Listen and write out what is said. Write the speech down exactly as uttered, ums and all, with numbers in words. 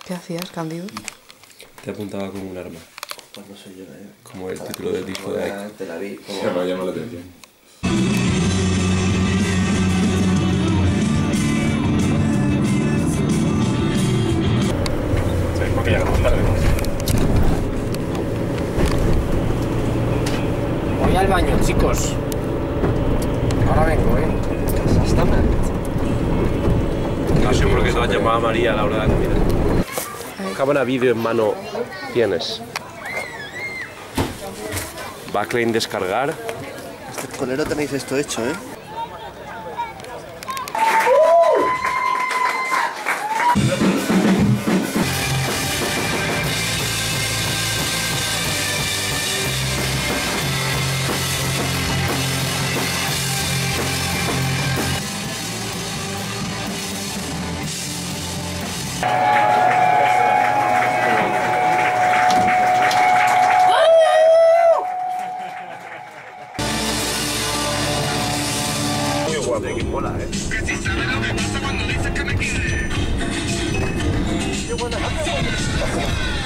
¿Qué hacías, Cándido? Te apuntaba con un arma. Pues no soy yo, ¿eh? Como el título del disco de Aiko. Te la vi. Sí, me ha llamado la atención. Sí, porque llegamos tarde. Voy al baño, chicos. Ahora vengo, ¿eh? Está mal. Ah, seguro que te has llamado a María a la hora de la comida. Cámara vídeo en mano tienes. Backline descargar. Este colero tenéis esto hecho, ¿eh? Mola, ¿eh? Que si sabes lo que pasa cuando dices que me quieres. Qué buena.